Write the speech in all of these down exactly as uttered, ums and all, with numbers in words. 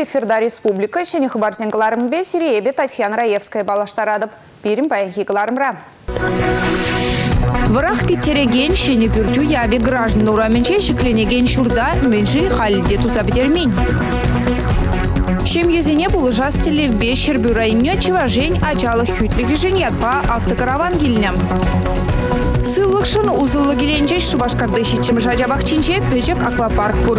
эфирда республика, шені хабарсен кыларым бе Сириебе Татьяна Раевская балаштарадып. Берім баяхи кыларымра. Враг кеттереген шені бүрту яви граждан ураменче шекленеген шурда менші халде тузабдермень. Шемьезене булыжас телевбе Щербю районе чеважень ачалық хютлігі женятпа автокараван гильням. Сыллықшын узылы геленче Шубашкарды шетчем жажабақчинче пөчек аквапарк бур.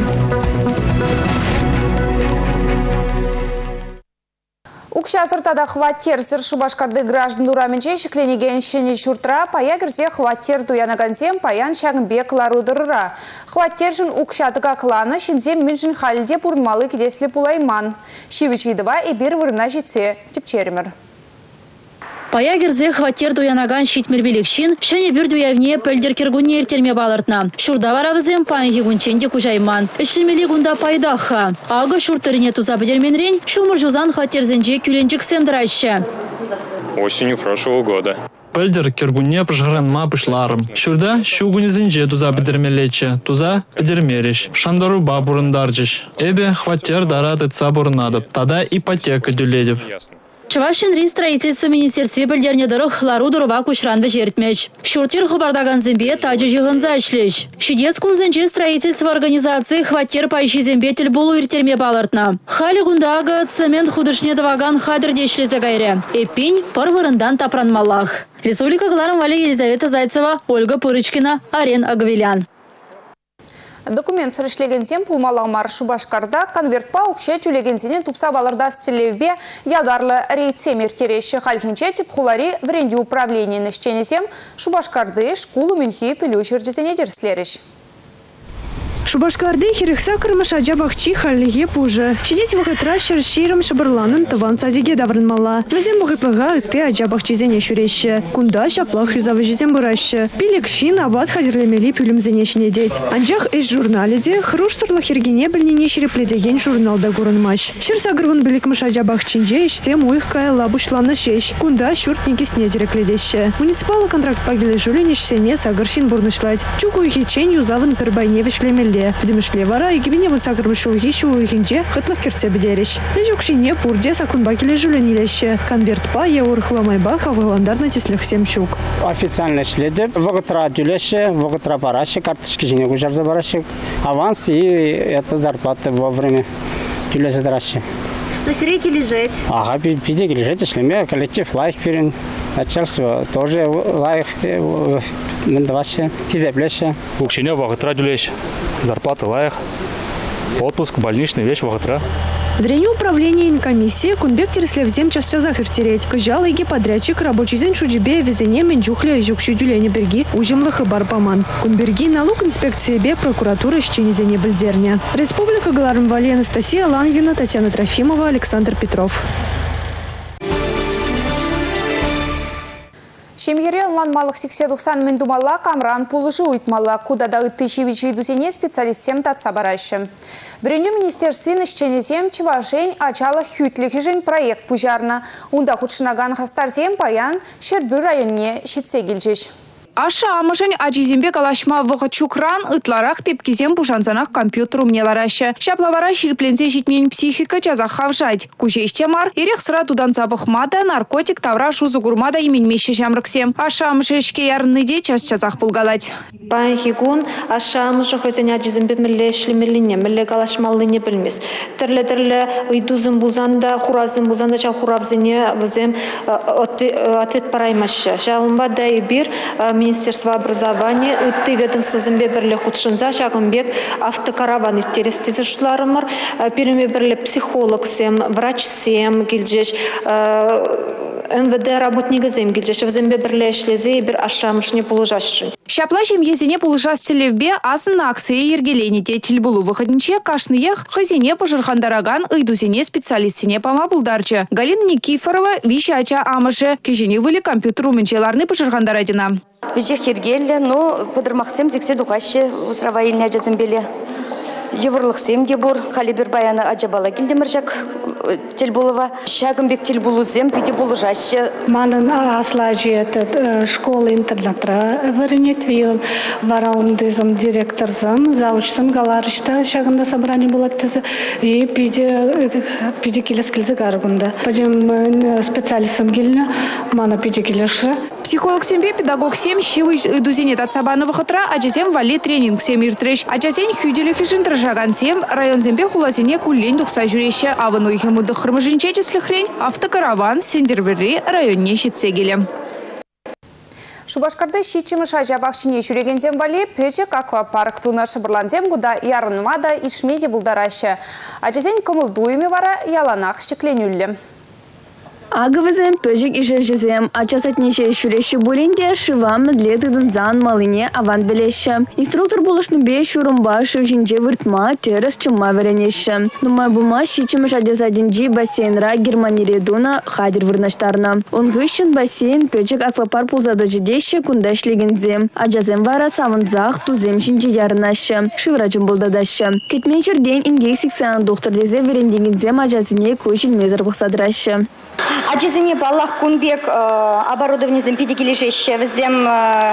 Укшасыртада хваттер сыр Шубашкарды граждан дураменче шекленеген шені шуртра пая кірсе хваттер дуянагансем паян шагынбек ларудырыра. Хваттер жын укшатыға кланы шинзем меншін халде бұрынмалы кедеслі пулайман. Шивичидыва эбир вырына жетсе тіпчерімір. Пая кірзе хваттер дуянаган шитмербелекшін шені бір дуявне пөлдер кергуне ертерме балыртна. Шурда варабызем пайынғы күнченде күжайман. Ішлемелі күнда пайдаха. Ағы шуртырыне тузабыдерменрен шумыр жузан хваттерзенже күленчік сендірайшы. Осенью прошлого года. Пөлдер кергуне пожаранма пышларым. Шурда шугунезенже туза бідермелече, туза бідермереш. Шандару бабурындаржыш. Эбе хваттер дарады цабурнадып. Тада ипотека дюледіп. Чавашин рин строительство министерстве бөлдерне дұрық лару дұрыва күшранды жерітмеш. Шуртер хабардаган зембе тажы жығынза ішлеш. Шидес күнзенче строительство организации хваттер пайши зембе тіл болу иртерме балыртна. Хали гундага цемент худышне даваган хадыр дешлезе гайре. Эппень парвырындан тапранмаллах. Республика Галарам Вали Елизавета Зайцева, Ольга Пырычкина, Арен Агвелян. Документ сырышлегенсем пулмаламар Шубашкарда конвертпа укше тюлегенсенен тупса балырда стелевбе ядарлы рейтсем ертереші халхинче тип хулари вренди управление нышченесем Шубашкарды шкулу мюнхи пилю чердесене дерслереш. Шубашкарды хирихса кырмыша жабахчи халлиге пужа. Шидеть вахытра шерширым шабырланын тыван садиге даврынмала. Везем вахытлыга ытты аджабахчизене шүреші. Кунда шаплах юзавы жезем бұращы. Пилек шин абат хазерлемели пүлімзене шинедеть. Анжах эш журналиде хруш сырлы хиргене білнене шерепледеген журналда гурынмаш. Шырса гырвын білікмыша жабахчинже ешсем уих кайла бушланы шеш. Кунда шуртники снедерекледеші. Муниципалы контракт пагеле жулен ешсене сагыршин бурнышлать. Чуку ихичен юзавын пербайне вишлемели. В Демышле вара и гибине вот сагрмышу еще уихинче хытлых керсе бедерищ. Нежукшине пурде сакунбакеле жуленилеще. Конверт па я урхламайба хаваландарна тислых семчук. Официально шледе воготра дюлеше, воготра параше, карточки жене гужар забарашек. Аванс и это зарплата вовремя дюлесе драше. То есть реки лежать? Ага, пиди лежать, шлеме, коллектив лайх перен. Начальство тоже лайх, мендаваше, хизеплеше. Укшине вагатра дюлеш. Зарплата лайх. Отпуск, больничный вещь вагатра. Вреню управления инкомиссии Кунбек Тереслевзем часто захертереть. Кыжал иги подрядчик рабочий день шуджибе везене менджухля жукшу дюлени берги ужемлых и барпаман. Кунберги налог инспекции бе прокуратура щенезене бельдерня. Республика Галарм Вали Анастасия Лангина, Татьяна Трофимова, Александр Петров. Шемьере ланмалық сексен тоқсан мен думалла камран пулыжы уйтмалла, кудада ытты дусене специалистсем татса барайшы. Вреню министерствен ишченезем чевашень ачала хютлихижень проект пужарна. Унда худшынаган хастарзем паян Щербю районне щитсе келжеш. Аша амышын аджизембе калашма вғы чукран ытларах пепкизем пушанзанах компьютер умнеларашы. Шаплавара ширплензе житмен психика жаза хавжать. Кужеште мар, ирех сыра тудан забықмада, наркотик тавра шузу гурмада именмеші жамрыксем. Аша амышы ішке ярыныде час-чазақ пулгалать. Байхигун аша амышы хозен аджизембе мілі шлемеліне, мілі калашмалыне білмес. Тірлі-тірлі ұйдузын бузанда, хуразын бузанда, жа хуравзыне візем отет параймашы. Жалымба да и бир Министерство образования, ытты ведомство зембе бірлі худшынза, шағынбек автокараван иртерестезі шуларымыр, переме бірлі психолог сем, врач сем келжеш, эм вэ дэ работнигі зем келжеш, в зембе бірлі ішлезе бір ашамышыне пулыжашшын. Шапла жемьезене пулыжас телевбе асын акции ергелени детель булу выходниче кашныех хазине пожырхандараган ыйдузене специалистине пама булдарчы. Галина Никифорова вищача амышы кежене выли компьютер уменчеларны пожырхандарадина. Вижех ергелі, но подырмақсем зексе дұғашы ұсыравайыліне жазым белі. Еврлық сем де бұр, қалибір баяны ажабала келдеміржак Тельбулова. Шагымбек Тельбулузем, пиде булыжаще. Манын аслажи это школа интернатра варенет вил вараундизм директорзам заучсам галарышта шагында собрание было и пиде пиде килес килзе гаргунда. Пойдем специалистам гильна мана пиде килеша. Психолог сембе, педагог сем, щивый дузенет от Сабанова хатра, а джазем вали тренинг сем иртреш. А джазень хюделих и жиндржаган сем, район зембе хулазине кулень духса жюреще, а вану их ему дохрмажинчечесли хрень, автокараван сендервери районне щитсегеле. Шубашкарды щичимыш ажабақчыне жүрегензем вали, пөчек аквапарк туна шыбырланзем гуда ярынмада ишмеде булдараще. А джазень комылдуйме вара яланах щекленюлле. Агавызем пөжік ижержізем, ачасатнеше шүреші бөлінде шывам медлетідің зан малыне аван білеші. Инструктор болышны бе шурымба шывжинже выртма терес чымма веренеші. Нумай бума шичіміш ажасадинжи бассейнра Германире дуна хадир вырнаштарна. Он гыщен бассейн пөжік аквапарк пулзадажидеші кунда шлегензем. Ажазем вара савынзақ тузем шинже ярынашы. Шыврачым болдадашы. Кетменшір ден ингек сексен доктор дезе верендегензем ажазине көшін мезір бұқсадырашы. Аджизине баллах кунбек оборудование земпиди лежащее в зем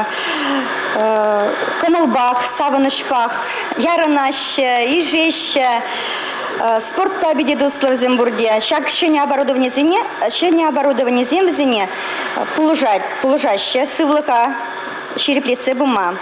каналбах, саванышпах, ярынаще, ижеще, спорт победи дусла в зембурде. Шаг еще не оборудование зене, еще не оборудование зем в зене, полужать, полужаще, сывлака, череплице бума.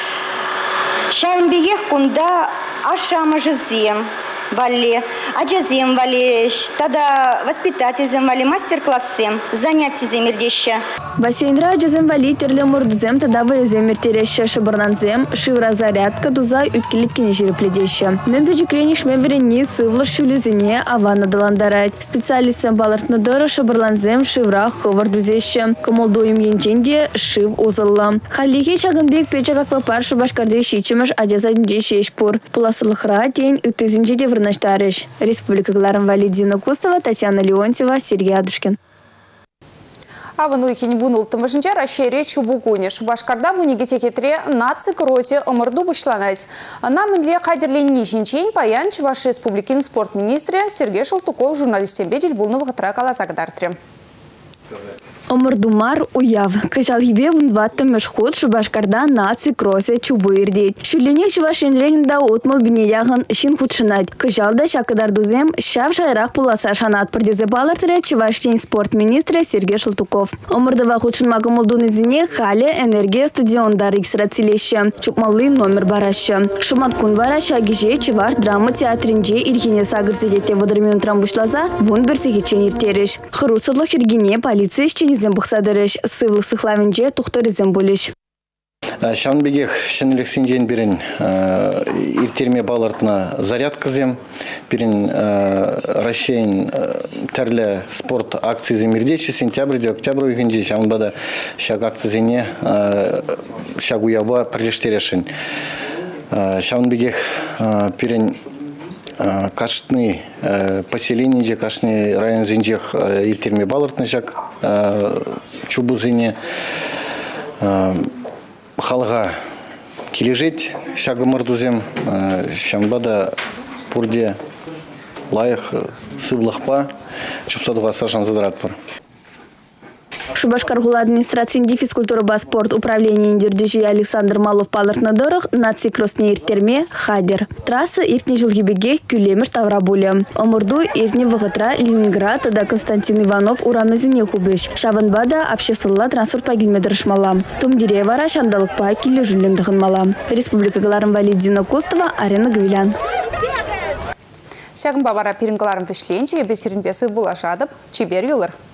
Шаун бегех кунда ашама жизем. Вали, аджазем вали, тогда воспитатель вали, мастер-классы, занятия земирдеща. Бассейнра аджазем вали терле мурдзем тогда везем миртереща шибарнанзем, шивра зарядка туза үткелеткене жерепледеща. Мен бежекрениш мен верени сывла шулизине авана даландарать. Специалистам балартны дора шибарланзем шивра ховардузеща. Комолдоим енченде шив узалла. Халихи шагынбек печак аквапар Шубашкарды щичимыш аджазадинже шешпур. Пуласылыхра тень ытызинже девр Наштарыш. Республика Гларам Валидина Кустова, Татьяна Леонтьева, Сергей Адушкин. А в Нуйхин вунул тамажинча расшире чубугуне. Шубашкарда мунигетекетре наци кросе омырду бышланать. Нам для кадерлин нишинчень паян Чуваш республикин спорт министре Сергей Шалтуков журналистем бедель булного тракала загдартре. Омырдумар уяв. Кышал хибе вунватты мешхот Шубашкарда наци кросе чубу ирдейт. Шүленек Чувашенренда отмал бине яғын шин худшынайт. Кышалда шакыдардузем шав шайрақ пуласа шанат пырдезе балартыре Чувашчен спорт министре Сергей Шалтуков. Омырдыва худшынма кымылдун изине хали энергия стадиондар иксрацилеші. Чупмалы номер барашы. Шумат кун барашы агиже Чуваш драма театринже ирхене сагырзедете водырмен трамбушлаза вон берсегечен иртереш. Хырусыдлық иргене полиция ищен Бахсадырыш сывлық сықлавынже тухторизм болыш. Шаунбегех шенелек синден берін иртерме балартына зарядка зем, берін расшейн тәрлі спорт акции земирдечі сентябрьде, октябрь үйгенде шаунбада шаг акция зене шаг уява прилештерешін. Шаунбегех берін кашны поселение, кашны район зинжех иртерме балартына шаг чубу зене халга кележет шагы мырдузем шамбада пурде лайық сывлықпа чупсадуға сашан задыратпыр. Шубашкаргула администрациян физкультура ба спорт управления индирдюжи Александр Малов палыртнадырых наци кросне иртерме хадер. Трасса иртне жылгибеге күлемір тавра болы. Омырду иртне вғытра Ленинград да Константин Иванов урамезіне хубыш. Шабанбада общесылла транспорт пагилмедірішмала. Том деревара шандалықпа келі жүліндіғынмала. Республика Гларам Валидина Костова, Арена Гвилян. Шагын бабара пирингаларым вишленче, бесерін бесі булашадып, чебер вилыр.